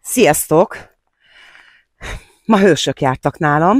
Sziasztok! Ma hősök jártak nálam.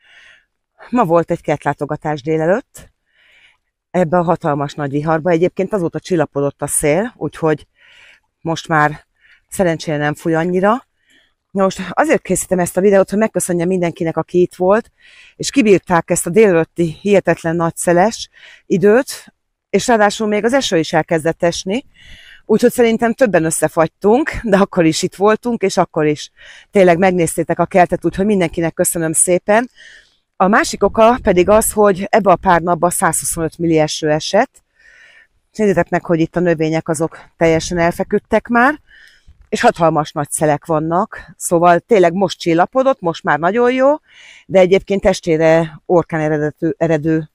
Ma volt egy kertlátogatás délelőtt, ebbe a hatalmas nagy viharba. Egyébként azóta csillapodott a szél, úgyhogy most már szerencsére nem fúj annyira. Most azért készítem ezt a videót, hogy megköszönjem mindenkinek, aki itt volt, és kibírták ezt a délelőtti hihetetlen nagy szeles időt, és ráadásul még az eső is elkezdett esni. Úgyhogy szerintem többen összefagytunk, de akkor is itt voltunk, és akkor is tényleg megnéztétek a kertet, úgyhogy mindenkinek köszönöm szépen. A másik oka pedig az, hogy ebbe a pár napban 125 milli eső esett. Nézzétek meg, hogy itt a növények azok teljesen elfeküdtek már, és hatalmas nagy szelek vannak, szóval tényleg most csillapodott, most már nagyon jó, de egyébként estére orkán eredő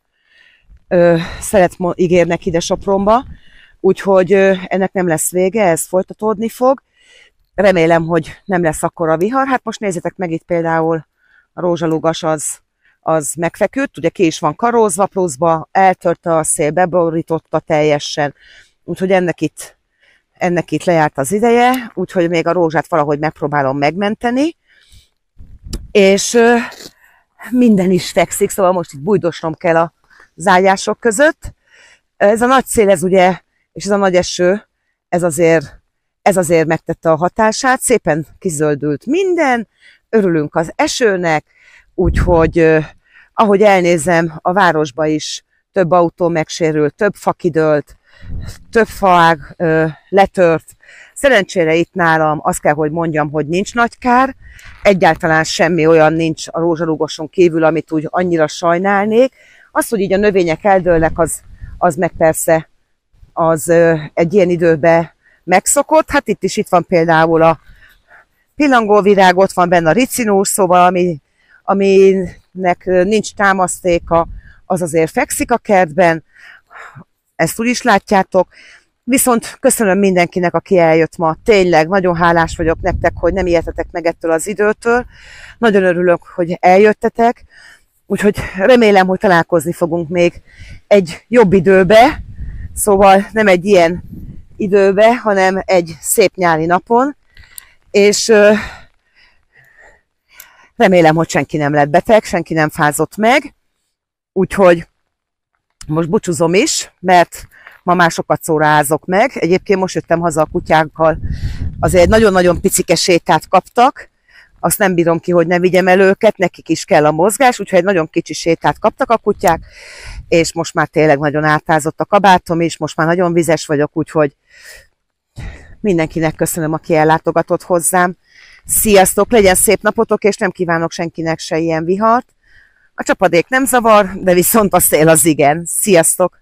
szelet ígérnek ide Sopronba, úgyhogy ennek nem lesz vége, ez folytatódni fog. Remélem, hogy nem lesz akkora vihar. Hát most nézzétek meg, itt például a rózsalugas az megfeküdt, ugye ki is van karózva, pluszba eltörte a szél, beborította teljesen, úgyhogy ennek itt lejárt az ideje, úgyhogy még a rózsát valahogy megpróbálom megmenteni, és minden is fekszik, szóval most itt bújdosnom kell a zágyások között. Ez a nagy szél, ez ugye, és ez a nagy eső, ez azért megtette a hatását, szépen kizöldült minden, örülünk az esőnek, úgyhogy ahogy elnézem, a városba is több autó megsérült, több fa kidőlt, több faág letört. Szerencsére itt nálam azt kell, hogy mondjam, hogy nincs nagy kár, egyáltalán semmi olyan nincs a rózsalugoson kívül, amit úgy annyira sajnálnék. Az, hogy így a növények eldőlnek, az meg persze az egy ilyen időben megszokott. Hát itt van például a pillangóvirág, ott van benne a ricinus, szóval aminek nincs támasztéka, az azért fekszik a kertben, ezt úgy is látjátok. Viszont köszönöm mindenkinek, aki eljött ma. Tényleg nagyon hálás vagyok nektek, hogy nem ijedtetek meg ettől az időtől. Nagyon örülök, hogy eljöttetek. Úgyhogy remélem, hogy találkozni fogunk még egy jobb időbe, szóval nem egy ilyen időbe, hanem egy szép nyári napon, és remélem, hogy senki nem lett beteg, senki nem fázott meg, úgyhogy most búcsúzom is, mert ma már sokat szórázok meg. Egyébként most jöttem haza a kutyákkal, azért nagyon-nagyon picike sétát kaptak, azt nem bírom ki, hogy ne vigyem el őket, nekik is kell a mozgás, úgyhogy egy nagyon kicsi sétát kaptak a kutyák, és most már tényleg nagyon átázott a kabátom is, most már nagyon vizes vagyok, úgyhogy mindenkinek köszönöm, aki ellátogatott hozzám. Sziasztok, legyen szép napotok, és nem kívánok senkinek se ilyen vihart. A csapadék nem zavar, de viszont a szél az igen. Sziasztok!